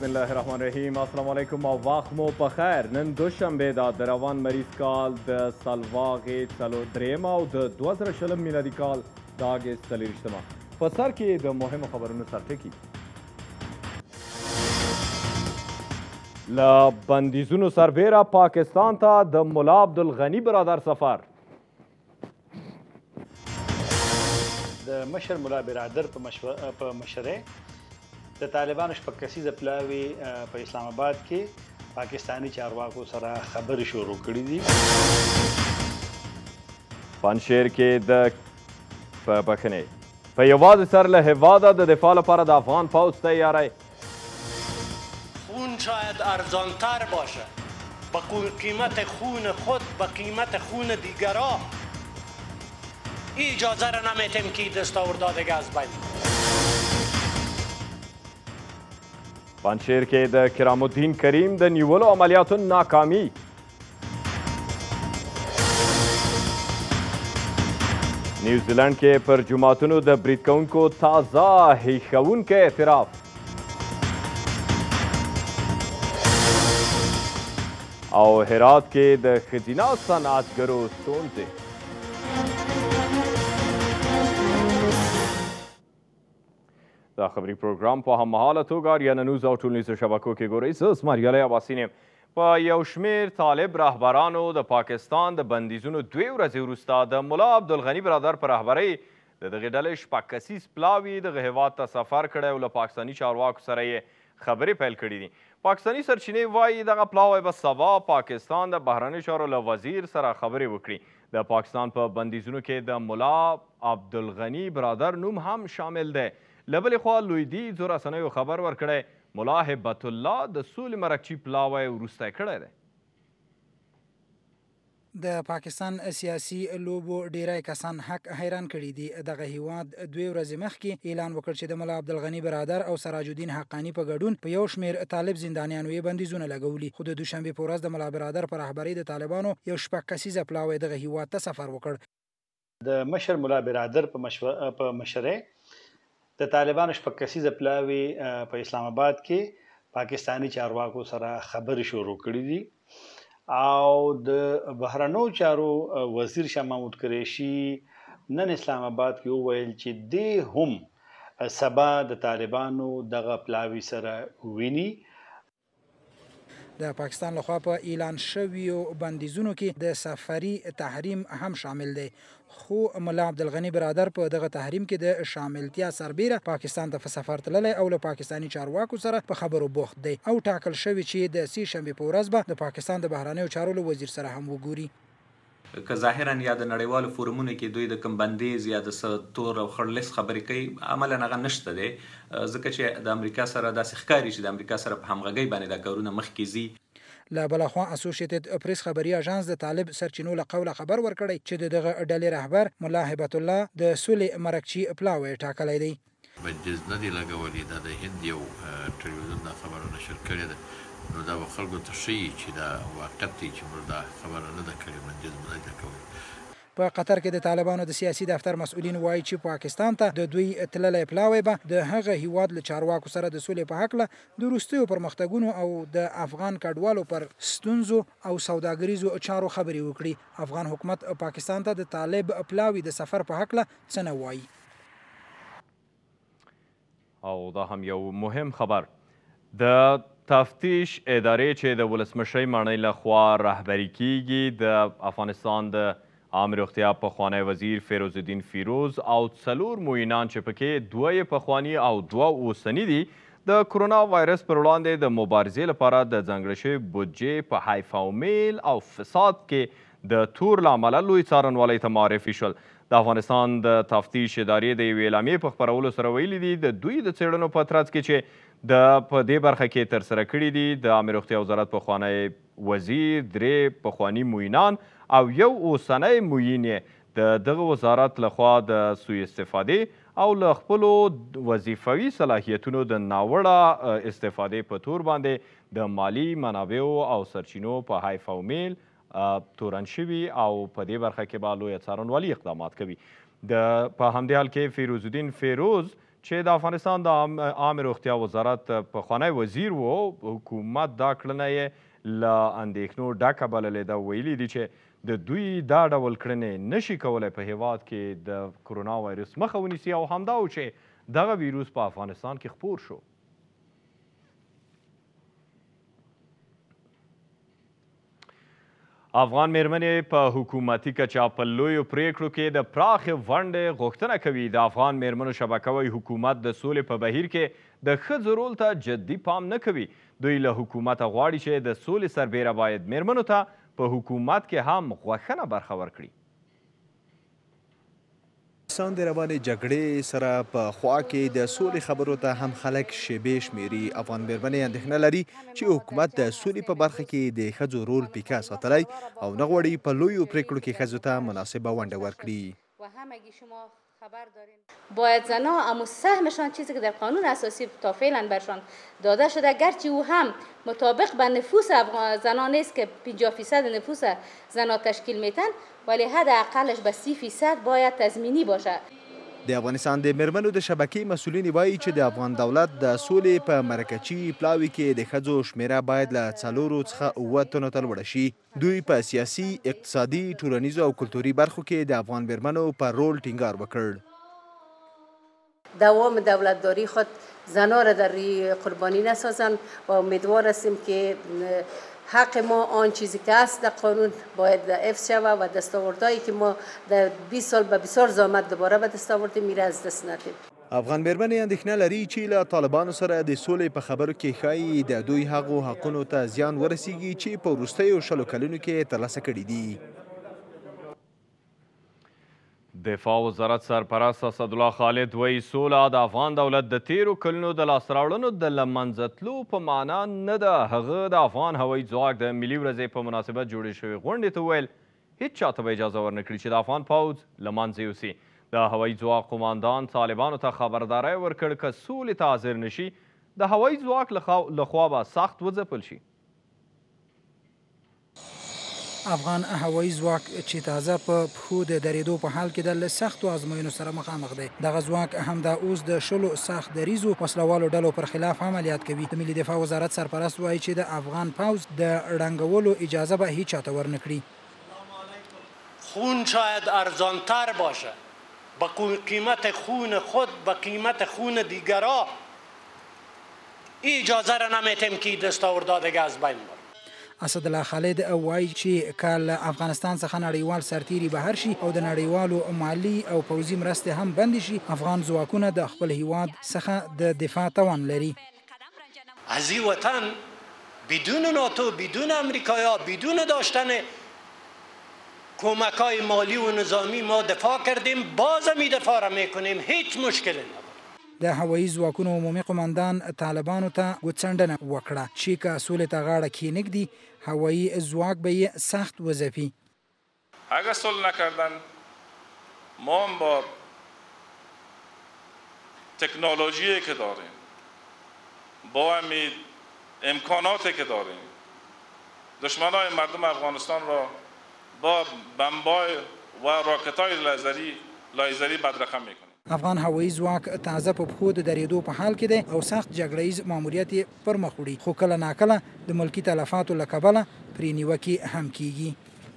بسم الله الرحمن الرحیم. السلام علیکم او وخت مو په خیر. نن دوشنبه ده د روان مریض کال د سالواغې څلور درېیمه او د 2020 میلادي کال د اګست څلېرویشتمه. په سر کې د مهمو خبرونو سرټکي. له بندیزونو سربیره پاکستان ته د ملا عبدالغني برادر سفر. د مشر ملا برادر په مشرۍ د طالبانو شپږ کسیزه پلاوي په اسلام آباد کې پاکستاني چارواکو سره خبرې شروع کړي دي. پنجشیر کې د بخښنې په یوازې سر له هېواده د دفاع لپاره د افغان پوځ تیاری. خون شاید ارزانتر باشه با قیمت خون خود با قیمت خون دیگران. اجازه را نمیتیم که دستاوردها دیگه از بین. پنجشیر کې د کرام الدین کریم د نیولو عملیاتو ناکامي. نیوزیلند کې پر جوماتونو د برید کوونکو تازه هیښوونکی اعتراف. او هرات کې د ښځینه صنعتګرو ستونزې. دا خبري پروګرام په هممهاله توګه آریانانیوز او ټولنیزو شبکو کې ګورئ. زه زمریالی عباسین یم. په یو شمېر طالب رهبرانو د پاکستان د بندیزونو 2 ورځې وروسته د ملا عبدالغني برادر په رهبرۍ د دغې ډلې شپږ کسیز پلاوي دغه هېواد ته سفر کړی او له پاکستاني چارواکو سره یې خبرې پیل کړي دي. پاکستاني سرچینې وایي دغه پلاوی به سبا پاکستان د بهرنیو چارو له وزیر سره خبرې وکړي. د پاکستان په بندیزونو کې د ملا عبدالغني برادر نوم هم شامل دی. له بلې خوا لویدیځو رسنیو خبر ورکړی ملا هبت الله د سولې مرکچي پلاوی وروستی کړی دی. د پاکستان سیاسي لوبو ډیری کسان حق حیران کړي دي. دغه هیواد 2 ورځې مخکې اعلان وکړ چې د ملا عبدالغني برادر او سراج الدین حقانی په ګډون په یو شمېر طالب زندانیانو یې بندیزونه لګولي. خو د دوشنبې په ورځ د ملا برادر په رهبرۍ د طالبانو یو شپږ کسیزه پلاوی دغه هیواد ته سفر وکړ. د مشر ملا برادر په مشرۍ د طالبانو شپږ کسیزه پلاوي په اسلام آباد کې پاکستاني چارواکو سره خبرې شروع کړي دي. او د بهرنیو چارو وزیر شاه محمود قریشي نن اسلام آباد کې وویل چې دی هم سبا د طالبانو دغه پلاوي سره ویني. د پاکستان لخوا په اعلان شویو بندیزونو کې د سفري تحریم هم شامل دی. خو ملا عبدالغني برادر په دغه تحریم کې د شاملتیا سربیره پاکستان ته په سفر تللی او له پاکستاني چارواکو سره په خبرو بوخت دی او ټاکل شوی چې د 3 شنبې په ورځ به د پاکستان د بهرنیو چارو له وزیر سره هم وګوري. که ظاهرا یا د نړیوالو فورمونو کې دوی د کوم بندیز یا د تور او خړلیس خبرې کوي عملا هغه نشته دی ځکه چې د امریکا سره داسې ښکاري چې د امریکا سره په همغږۍ باندې دا کارونه مخکې ځي. له بله خوا اسوسییټډ پریس خبري اژانس د طالب سرچینو له قوله خبر ورکړی چې د دغه ډلې رهبر ملا هبت الله د سولې مرکچي پلاوی ټاکلی دی. بندیز نه دی لګولی. دا د هند یو ټلویزیون دا خبره نشر کړې ده. نو دا به خلکو ته ښیي چې دا واقعیت دی چې موږ دا خبره نه ده کړې. بندیز نه دی لګولی. په قطر کې د طالبانو د سیاسي دفتر مسؤلین وایي چې پاکستان ته د دوی تللی پلاوی به د هغه هیواد له چارواکو سره د سولې په هکله د وروستیو پرمختګونو او د افغان کډوالو پر ستونزو او سوداګریزو چارو خبرې وکړي. افغان حکومت پاکستان ته د طالب پلاوي د سفر په هکله څه نه وایي. او دا هم یو مهم خبر. د تفتیش ادارې چې د ولسمشرۍ ماڼۍ لخوا رهبري کیږي د افغانستان د عام روغتیا پخوانی وزیر فیروز الدین فیروز او 4 معینان چې پکې 2 پخواني او 2 اوسني دي د کرونا وایرس پر وړاندې د مبارزې لپاره د ځانګړې شوې بودجې په حیف او میل او فساد کې د تور له امله لوی څارنوالۍ ته معرفي شول. د افغانستان د تفتیش ادارې د یوې اعلامیې په خپرولو سره ویلي دي د دوی د څېړنو په ترڅ کې چې په دې برخه کې ترسره کړي دي د عامې روغتیا وزارت پخوانی وزیر 3 پخواني معینان او یو اوسنی معین یې د دغه وزارت لخوا د سوء استفادې او له خپلو وظیفوي صلاحیتونو د ناوړه استفادې په تور باندې د مالی منابعو او سرچینو په حیف او میل تورن شوي او په دې برخه کې به لویه څارنوالي اقدامات کوي. په همدې حال کې فیروز الدین فیروز چې د افغانستان د عامې روغتیا وزارت پخوانی وزیر و، حکومت دا کړنه یې له اندېښنو ډکه بللې ده. ویلي دي چې د دوی دا ډول کړنې نشي کولی په هیواد کې د کرونا وایرس مخه ونیسي، او همدا و چې دغه ویروس په افغانستان کې خپور شو. افغان میرمنې په حکومتي کچه په لویو پریکړو کې د پراخې ونډې غوښتنه کوي. د افغان میرمنو شبکه وایي حکومت د سولې په بهیر کې د ښځو رول ته جدي پام نه کوي. دوی له حکومته غواړي چې د سولې سربیره باید میرمنو ته په حکومت کې هم غوښنه برخه ورکړي. افغانستان د روانې جګړې سره په خوا کې د سولې خبرو ته هم خلک شیبې شمیري. افغان میرمنې اندېښنه لري چې حکومت د سولې په برخه کې د ښځو رول پیکه ساتلی او نه غواړي په لویو پریکړو کې ښځو ته مناسبه ونډه ورکړي. باید زنها اما سهمشان چیزی که در قانون اساسی تا فعلا برشان داده شده، گرچه او هم مطابق به نفوس زنان نیست که 50% نفوس زنها تشکیل میتن، ولی حداقلش به 30% باید تضمینی باشه. د افغانستان د میرمنو د شبکې مسؤلین وایي چې د افغان دولت د سولې په مرکچي پلاوي کې د ښځو شمیره باید له 4 څخه 7 تنو ته لوړه شي. دوی په سیاسي، اقتصادي، ټولنیزو او کلتوري برخو کې د افغان میرمنو پر رول ټینګار وکړ. دوام دولتداری خود زنها را در قربانی نسازند و امیدوار هستیم که حق ما آن چیزی که هست در قانون باید حفظ شود و دستاوردهایی که ما در 20 سال به بسیار زحمت دوباره به دست آوردیم میره از دست ندیم. افغان میرمنې اندېښنه لري چې له طالبانو سره د سولې په خبرو کې ښایي د دوی هغو حقونو ته زیان ورسیږي چې په وروستیو 20 کلونو کې ترلاسه کړي دي. دفاع وزارت سرپرست اسدالله خالد وایي سوله د افغان دولت د تیرو کلونو د لاسته راوړنو د له منځه تلو په معنا نه ده. هغه د افغان هوایي ځواک د ملي ورځې په مناسبت جوړې شوې غونډې ته وویل هیڅ چاته به اجازه ورنه کړي چې د افغان پوځ له منځه یوسي. د هوایي ځواک قماندان طالبانو ته خبرداری ورکړ که سولې ته حاضر نشي د هوایي ځواک لخوا به سخت وځپل شي. افغان هوایي ځواک چې تازه په پښو د درېدو په حال کې د سختو ازموینو سره مخامخ دی. دغه ځواک همدا اوس د 10 سخت دریزو وسلوالو ډلو پر خلاف عملیات کوي. د ملي دفاع وزارت سرپرست وایي چې د افغان پوځ د ړنګولو اجازه به هیچ چاته ورنه کړي. خون شاید ارزانتر باشه، با قیمت خون خود با قیمت خون دیگرا اجازه را نمیتیم که دستاوردها دیگه از بین بره. اسدالله خالد وایي چې کال افغانستان څخه نړیوال سرتیري بهر شي او د نړیوالو مالی او پوځي مرستې هم بند شي، افغان ځواکونه د خپل هیواد څخه د دفاع توان لري. از این وطن بدون ناتو، بدون امریکایا، بدون داشتن کمک‌های مالی و نظامی ما دفاع کردیم، باز هم دفاع را میکنیم، هیچ مشکلی نداره. د هوایي ځواکونو عمومي قماندان طالبانو ته ګوتڅنډنه وکړه چې که سولې ته غاړه کېنږدي هوایي ځواک به یې سخت وځپي. اگر صلح نکردن ما هم با تکنولوژی که داریم، با همین امکاناتی که داریم، دشمنان مردم افغانستان را با بمبای و راکت‌های لیزری بدرقم میکنیم. افغان هوایي ځواک تازه په پښو د درېدو په حال کې دی او سخت جګړهیز ماموریت یې پر مخ وړي، خو کله ناکله د ملکي تلفاتو له کبله پرې نیوکې هم کیږي.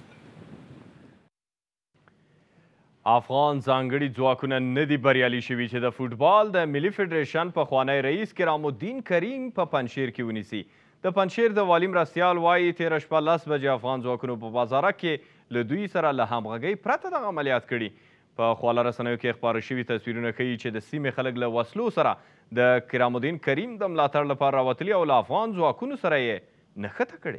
افغان ځانګړي ځواکونه نه دي بریالي شوي چې د فوټبال د ملي فدریشن پخوانی رئیس کرام الدین کریم په پنجشیر کې ونیسي. د پنجشیر د والي مرستیال وایي تېره شپه 10 بجې افغان ځواکونو په بازارک کې له دوی سره له همغږۍ پرته دغه عملیات کړي. په خواله رسنیو کې خپاره شوي تصویرونه ښیي چې د سیمې خلک له وسلو سره د کرام الدین کریم د ملاتړ لپاره راوتلي او له افغان ځواکونو سره یې نښته کړې.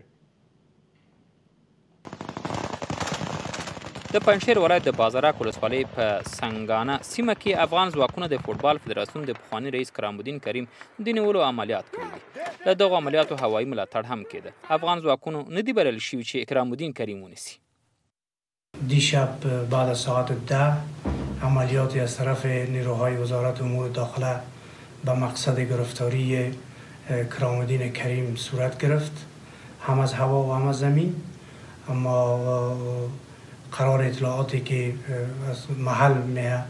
د پنجشیر ولایت د بازارک ولسوالۍ په سنګانه سیمه کې افغان ځواکونو د فوټبال فدراسیون د پخواني رئیس کرام الدین کریم د نیولو عملیات کړي دي. له دغو عملیاتو هوایي ملاتړ هم کېده. افغان ځواکونو نه دي بریالي شوي چې کرام الدین کریم ونیسي. دیشب بعد از ساعت 10 عملیاتی از طرف نیروهای وزارت امور داخله به مقصد گرفتاری کرام الدین کریم صورت گرفت، هم از هوا و هم از زمین. اما قرار اطلاعاتی که از محل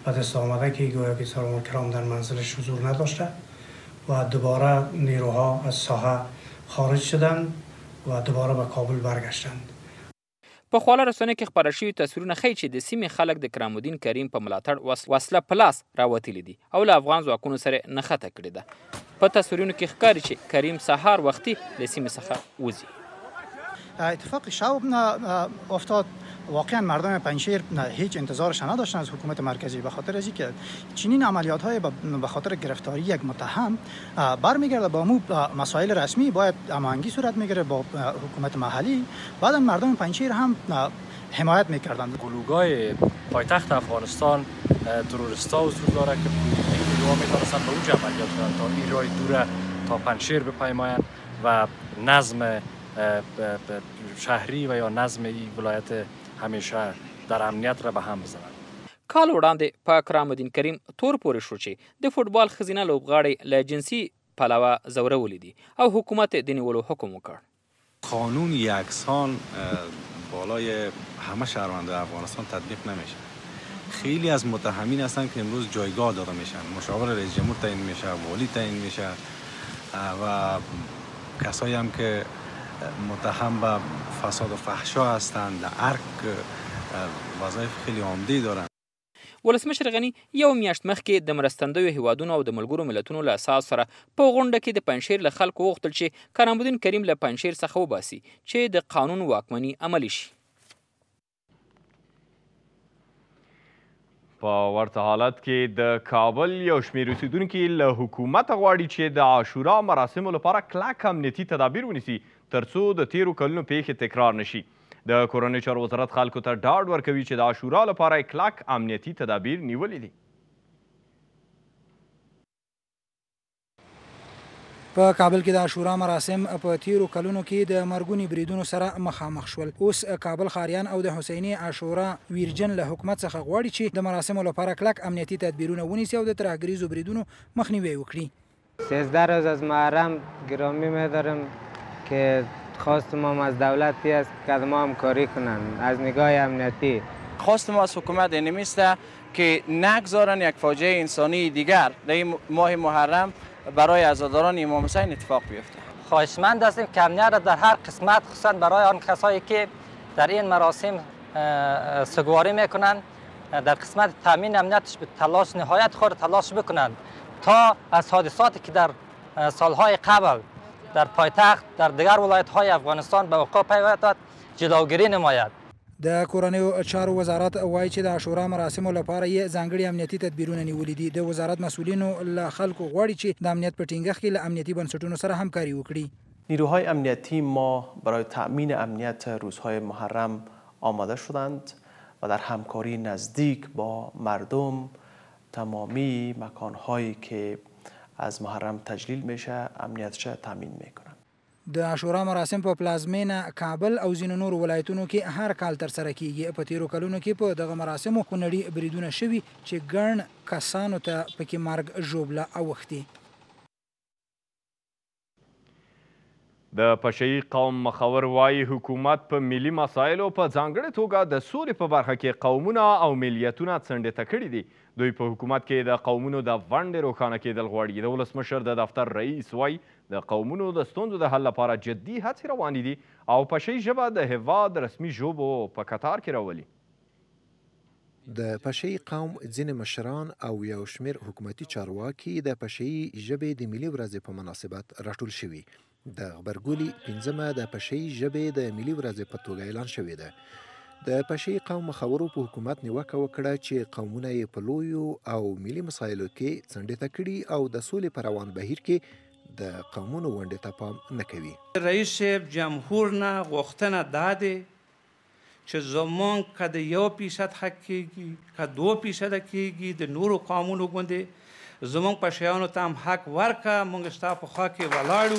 به دست آمده که گویا که سران کرام در منزلش حضور نداشته و دوباره نیروها از ساحه خارج شدند و دوباره به کابل برگشتند. په خواله رسنیو کې خپاره شوي تصویرونه ښیي چې د سیمې خلک د کرام الدین کریم په ملاتړ وسله په لاس راوتلي دي او له افغان ځواکونو سره نښته کړې ده. په تصویرونو کې ښکاري چې کریم سهار وختي له سیمې څخه وځي. اتفاق شوب افتاد. واقعا مردم پنجشیر هیچ انتظارش نداشتن از حکومت مرکزی به خاطر از اینکه چنین عملیات های به خاطر گرفتاری یک متهم برمیگرده با مسائل رسمی، باید هماهنگی صورت میگیره با حکومت محلی. بعدم مردم پنجشیر هم حمایت میکردند. گلوگاه پایتخت افغانستان تروریستا حضور داره که گلوها میتونستن به اونجا عملیات کنند تا این راه دوره تا پنجشیر بپیمایند و نظم شهری و یا نظم این ولایت همیشه در امنیت را به هم بزنند. کال وړاندې په کرام الدین کریم تور پورې شو چې د فوټبال ښځینه لوبغاړې له جنسي پلوه ځورولې دي او حکومت د نیولو حکم وکړ. قانون یکسان بالای همه شهروندان افغانستان تطبیق نمیشه. خیلی از متهمین هستند که امروز جایگاه داده میشن، مشاور رئیس جمهور تعیین میشه، والی تعیین میشه و کسایی هم که متهم به فساد و فحشا هستند در ارک وظایف خیلی عمده دارند. ولسمشر غني یو میاشت مخکې د مرستندویو هیوادونو او د ملګرو ملتونو له اساس سره په غونډه کې د پنجشیر له خلکو وغوښتل چې کرام الدین کریم له پنجشیر څخه وباسي چې د قانون واکمني عملي شي. په ورته حالت کې د کابل یو شمېر اوسیدونکي له حکومته غواړي چې د عاشورا مراسمو لپاره کلک امنیتي تدابیر ونیسي ترڅو د تیرو کلونو پیښې تکرار نشي. د کورنیو چارو وزارت خلکو ته ډاډ ورکوي چې د عاشورا لپاره کلک امنیتي تدابیر نیولي دي. په کابل کې د عاشورا مراسم په تیرو کلونو کې د مرګوني بریدونو سره مخامخ شول. اوس کابل ښاریان او د حسیني عاشورا ویرجن له حکومت څخه غواړي چې د مراسمو لپاره کلک امنیتي تدبیرونه ونیسي او د ترهګریزو بریدونو مخنیوی وکړي. 13 روز از محرم گرامی می‌دارم که خواست ما از دولتی است که ما همکاری کنند از نگاه امنیتی. خواست ما از حکومت اینمی است که نگذارن یک فاجعه انسانی دیگر در این ماه محرم برای عزاداران امام حسین اتفاق بیفته. خواهشمند هستیم که امنیت را در هر قسمت خصوصا برای آن کسایی که در این مراسم سوگواری میکنند در قسمت تامین امنیتش به تلاش نهایت خود تلاش بکنند تا از حادثاتی که در سالهای قبل در پایتخت در دیگر ولایت‌های افغانستان به وقوع پیوستد جلوگیری نماید. د کورنیو چارو وزارت وایي چې د عاشورا مراسمو لپاره یې ځانګړي امنیتي تدبیرونه نیولي دي. د وزارت مسؤلینو له خلکو غواړي چې د امنیت په ټینګښت کې له امنیتي بنسټونو سره همکاري وکړي. نیروهای امنیتی ما برای تأمین امنیت روزهای محرم آماده شدند و در همکاری نزدیک با مردم تمامی مکانهایی که از محرم تجلیل میشه امنیتش تامین میکنن. د عاشورا مراسم په پلازمینه کابل او ځینو نورو ولایتونو کې هر کال ترسره کیږي. په تیرو کلونو کې په دغه مراسمو خونړي بریدونه شوي چې ګڼ کسانو ته پکې مرګ ژوبله اوښتي. د پشهیي قوم مخور وایي حکومت په ملي مسایلو په ځانګړې توګه د سولې په برخه کې قومونه او ملیتونه څنډې ته کړي دي. دوی په حکومت کې د قومونو د ونډې روښانه کېدل غواړي. د ولسمشر د دفتر رئیس وایي د قومونو د ستونزو د حل لپاره جدي هڅې روانې دي او پشهیي ژبه د هېواد رسمي ژبو په کتار کې راولي. د پشهیي قوم ځینې مشران او یو شمېر حکومتي چارواکي د پشهیي ژبې د ملي ورځې په مناسبت راټول شوي. د غبرګولي 15مه د پشهیي ژبې د ملي ورځې په توګه اعلان شوې ده. د پشهیي قوم مخورو په حکومت نیوکه وکړه چې قومونه یې په لویو او ملي مسایلو کې څنډې ته کړي او د سولې په روان بهیر کې د قومونو ونډې ته پام نه کوي. رئیس جمهور نه غوښتنه دا ده چې زمونږ که د 1% حق کېږي که 2% کېږي د نورو قومونو غوندې زمونږ پشهیانو ته هم حق ورکړه. موږ ستا په خوا کې ولاړو.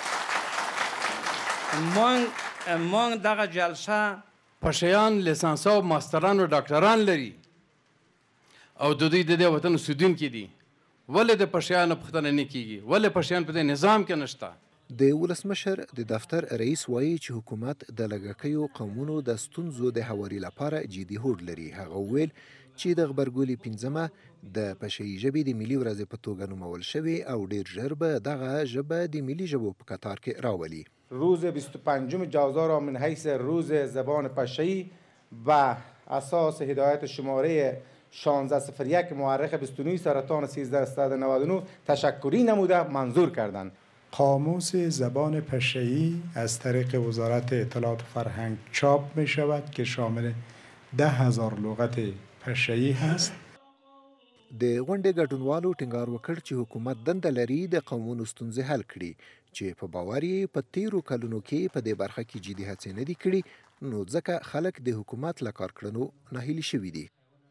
موږ دغه جلسه پشهیان لیسانسا او ماستران او ډاکټران لري او د دوی د دې وطن اوسیدونکي دي. ولې د پشهیانو پوښتنه نه کېږي؟ ولې پشهیان په دې نظام کې نشته؟ د ولسمشر د دفتر رئیس وایي چې حکومت د لږکیو قومونو د ستونزو د هواري لپاره جدي هوډ لري. هغه وویل چې د غبرګولي 15 د پشهیي ژبې د ملي ورځې په توګه نومول شوې او ډیر ژر به دغه ژبه د ملي ژبو په کتار کې راولي. روز 25 جوزا را من حیث روز زبان پشهیی و اساس هدایت شماره 1601 مورخ 29 سرطان 1399 تشکری نموده منظور کردند. قاموس زبان پشهیی از طریق وزارت اطلاعات و فرهنگ چاپ می شود که شامل 10,000 لغت پشهیی هست. د غونډې ګډونوالو ټینګار وکړ چې حکومت دنده لري د قومونو ستونزې حل کړي چې په باور یې په تیرو کلونو کې په دې برخه کې جدي هڅې نه دي کړي نو ځکه خلک د حکومت له کارکړنو ناهیلي شوي دي.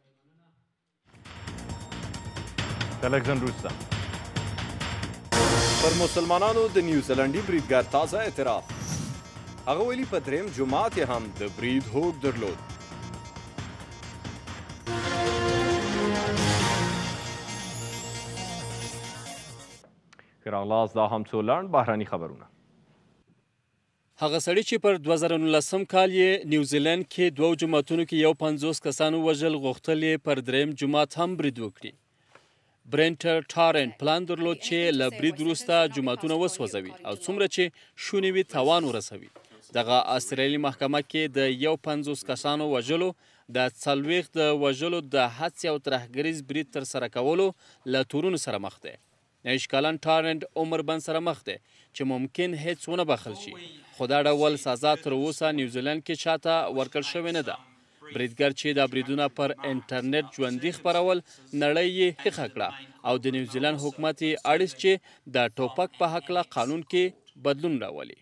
تلکزن روستا پر مسلمانانو د نیوزیلندي بریدګر تازه اعتراف. هغه ویلي په دریم جماعت یې هم د برید هوډ درلود. ښه راغلاست. دا هم څو لنډ بهرني خبرونه. هغه سړی چې پر 2019 کال یې نیوزیلند کې 2 جماعتونو کې 50 کسانو وژل غوښتل یې پر دریم جماعت هم برید وکړي. برنټر ټارنټ پلان درلود چې له برید وروسته جوماتونه وسوځوي او څومره چې شونې وي تاوان ورسوي. دغه استرالیایي محکمه کې د 50 کسانو وژلو د 40 د وژلو د هڅې او ترهګریز برید ترسره کولو له تورونو سره مخ دی. 19 کلن ټارنټ عمر بند سره مخ دی چې ممکن هیڅ ونه بخښل شي خو دا ډول سزا تر اوسه نیوزیلند کې چاته ورکړل شوې نه ده. بریدګر چې دا بریدونه پر انټرنیټ ژوندي خپرول نړۍ یې هیښه کړه او د نیوزیلند حکومت یې اړیس چې د ټوپک په هکله قانون کې بدلون راولي.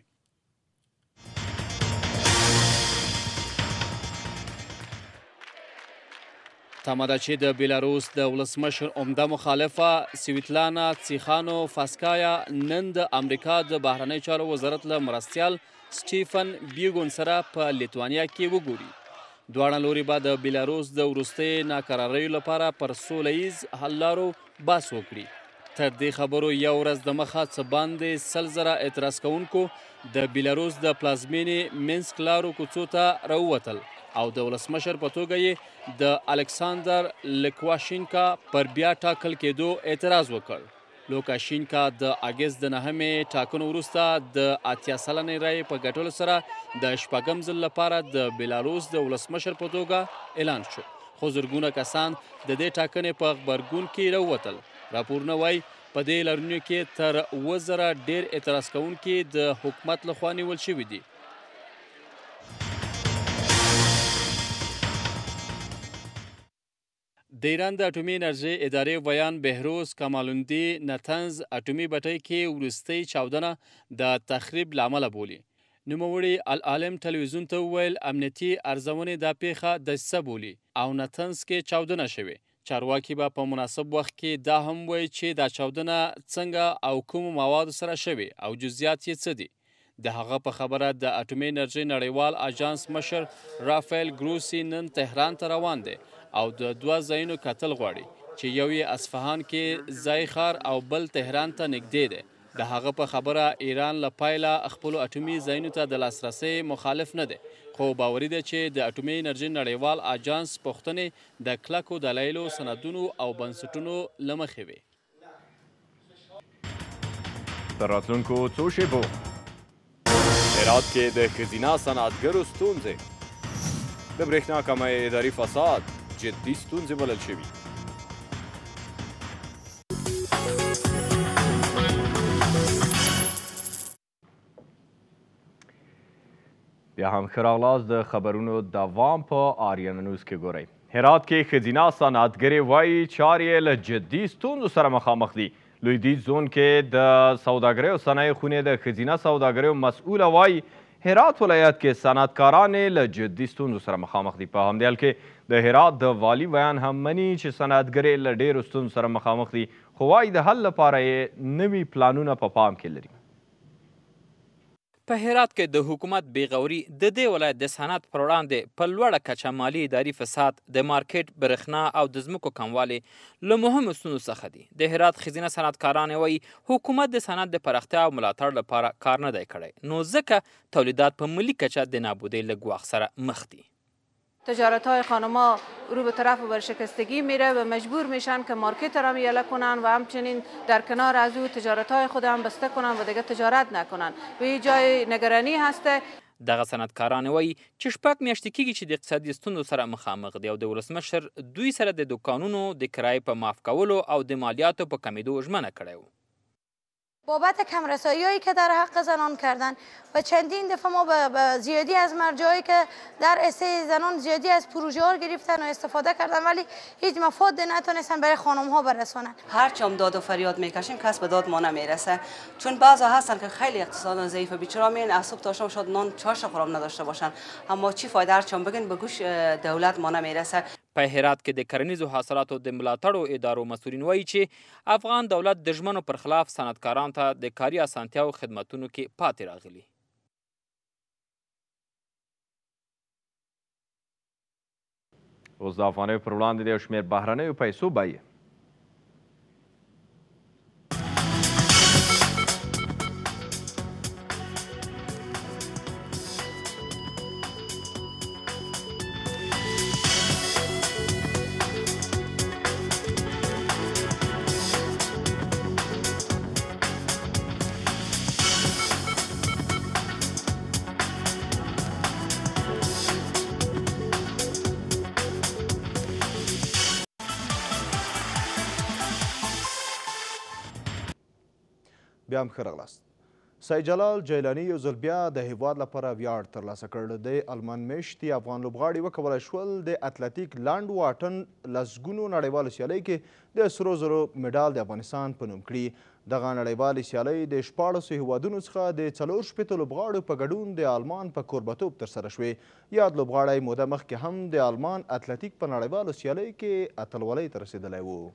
تمه ده چې د بیلاروس د ولسمشر عمده مخالفه سویتلانا تسیخانوفسکایا نن د امریکا د بهرنیو چارو وزارت له مرستیال سټیفن بیګون سره په لیتوانیا کې وګوري. دواړه لوري به د بیلاروس د وروستۍ ناکراریو لپاره پر سوله ییز حل لارو بحث وکړي. تر دې خبرو یو ورځ دمخه څه باندې 100,000 اعتراض کوونکو د بیلاروس د پلازمینې مینسک لارو کوڅو ته راووتل او د ولسمشر په توګه یې د الکساندر لوکاشینکا پر بیا ټاکل کېدو اعتراض وکړ. لوکاشینکا د اګست د 9 ټاکنو وروسته د 80 سلنې رایې په ګټلو سره د شپږم ځل لپاره د بیلاروس د ولسمشر په توګه اعلان شو خو زرګونه کسان د دې ټاکنې په غبرګون کې راووتل. راپورونه وایي په دې لارونو کې تر 1000 ډیر اعتراض کوونکي د حکومت لخوا نیول شوي دي. د ایران د اټومي انرژۍ ادارې ویان بهروز کمالوندی نتنز اټومي بټۍ کې وروستۍ چاودنه د تخریب له امله بولي. نوموړي العالم تلویزیون ته وویل امنیتي ارزونې دا پیښه دسیسه بولي او نتنز کې چاودنه شوې. چارواکي به په مناسب وخت کې دا هم وایي چې دا چاودنه څنګه او کومو موادو سره شوې او جزئیات یې څه دي. د هغه په خبره د اټومي انرژۍ نړیوال اجانس مشر رافایل ګروسی نن تهران ته روان دی او د 2 ځایونو کتل غواړي چې یو یې اصفهان کې ځای ښار او بل تهران ته نږدې دی. د هغه په خبره ایران له پایله خپلو اټومي ځایونو ته د لاسرسي مخالف نه دی خو باوري دی چې د اټومي انرژۍ نړیوال اجانس پوښتنې د کلکو دلایلو سندونو او بنسټونو له مخې وي. تر راتلونکو څو شیبو هرات کې د ښځینه صنعتګرو ستونزې د برېښنا کمی اداري فساد جدي ستونزې بلل شوي. بیا هم ښه راغلاست. د خبرونو دوام په آریانانیوز کې ګورئ. هرات کې ښځینه صنعتګرې وایي چارې له جدي ستونزو سره مخامخ دي. لویدیځ زون کې د سوداګرۍ او صنایع خونې د ښځینه سوداګریو مسؤله وایي هرات ولایت کې صنعتکاران له جدي ستونزو سره مخامخ دي. په همدې حال کې د هرات د والي بیان هم مني چې صنعتګرې له ډېرو ستونزو سره مخامخ دي خو وایي د حل لپاره یې نوي پلانونه په پام کې لري. په هرات کې د حکومت بېغوري د دې ولایت د صنعت پر وړاندې په لوړه کچه مالي اداري فساد، د مارکیټ برېښنا او د ځمکو کموالی له مهمو ستونزو څخه دي. د هرات ښځینه صنعتکارانې وایي حکومت د صنعت د پراختیا او ملاتړ لپاره کار نه دی کړی، نو ځکه تولیدات په ملي کچه د نابودۍ له ګواښ سره مخ دي. تجارت های خانم‌ها رو به طرف ورشکستگی میره و مجبور میشن که مارکت را میله کنن و همچنین در کنار از او تجارت های خود هم بسته کنن و دیگه تجارت نکنن و این جای نگرانی هسته. دغه صنعتکاران وایي چې 6 میاشتې کېږي چې د اقتصادي ستونزو سره مخامخ دي او د ولسمشر دوی سره د دوکانونو د کرایې په معاف کولو او د مالیاتو په کمیدو ژمنه کړې وه. بابت کمرسایی هایی که در حق زنان کردن و چندین دفعه ما به زیادی از مرجعی که در اسه زنان زیادی از پروژه ها گرفتن و استفاده کردن ولی هیچ مفاد نتونستن برای خانم ها برسونن. هرچی هم داد و فریاد میکشیم کس به داد ما نمیرسه، چون بعضا هستن که خیلی اقتصاد ضعیفه، بیچاره میان از صبح تا شام شاید نان چاشت خورم نداشته باشن، اما چی فایده هرچی هم بگن به گوش دولت ما نمیرسه. په هرات کې د کرنیزو حاصلاتو د ملاتړو ادارو مسؤلین وایي چې افغان دولت د ژمنو پر خلاف صنعتکارانو ته د کاري اسانتیاو خدمتونو کې پاتې راغلي. اوس د افغانیو پر وړاندې د یو شمېر بهرنیو پیسو بیې. بیا هم ښه راغلاست. سید جلال جیلاني یو ځل بیا د هیواد لپاره ویاړ ترلاسه کړ. د المان میشتي افغان لوبغاړي وکولی شول د اتلتیک لنډ واټن لسګونو نړیوالو سیالیو کې د سرو زرو مډال د افغانستان په نوم کړي. دغه نړیوالې سیالۍ د 14 هیوادونو څخه د 64 لوبغاړو په ګډون د آلمان په کوربتوب ترسره شوې. یاد لوبغاړی موده مخکې هم د آلمان اتلتیک په نړیوالو سیالیو کې اتلولۍ ته رسېدلی و.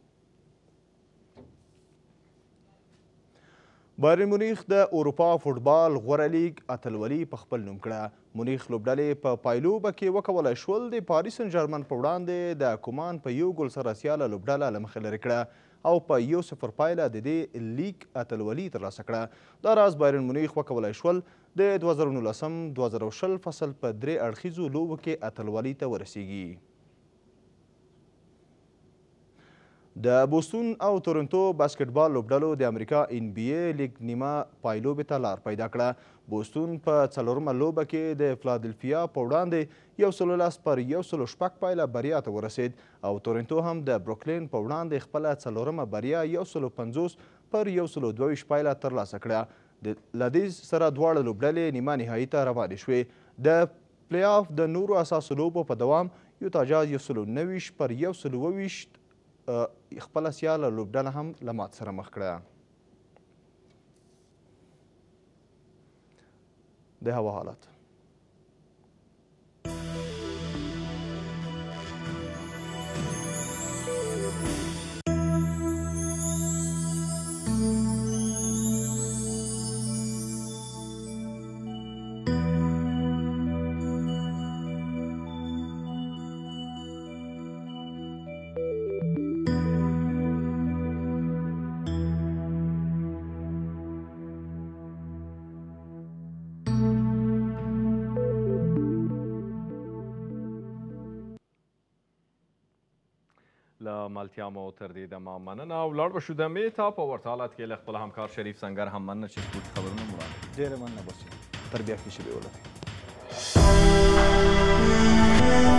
بایرن مونیخ د اروپا فوټبال غوره لیګ اتلولي په خپل نوم کړه. مونیخ لوبډلې په پایلوبه کې وکولی شول د پاریس سن ژرمن په وړاندې د کومان په 1 ګول سره سیاله لوبډله له مخې لرې کړه او په 1-0 پایله د دې لیګ اتلولي ترلاسه کړه. دا راز بایرن مونیخ وکولی شول د 2019-2020 فصل په 3 اړخیزو لوبو کې اتلولي ته ورسیږي. د بوستون او تورنټو باسکټبال لوبډلو د امریکا NBA لیګ نیمه پایلوبې ته لار پیدا کړه. بوستون په 4مه لوبه کې د فلادلفیا په وړاندې 110 پر 106 پایله بریا ته ورسید او تورنټو هم د بروکلین په وړاندې خپله 4مه بریا 150 پر 122 پایله ترلاسه کړه. له دې سره دواړه لوبډلې نیمه نهایي ته روانې شوې. د پلی آف د نورو اساسو لوبو په دوام یوتا جاز 119 پر 122 خپله سیاله لوبډله هم له مات سره مخ کړه. د هوا حالت له ملتیا مو تر دې دمه مننه او ولاړ به شو دمې ته په ورته حالت کې له خپل همکار شریف سنګر هم مننه چې سپورټ خبرونه مو راوړل. ډېره مننه باسي. تر بیا کې شبې ولرئ.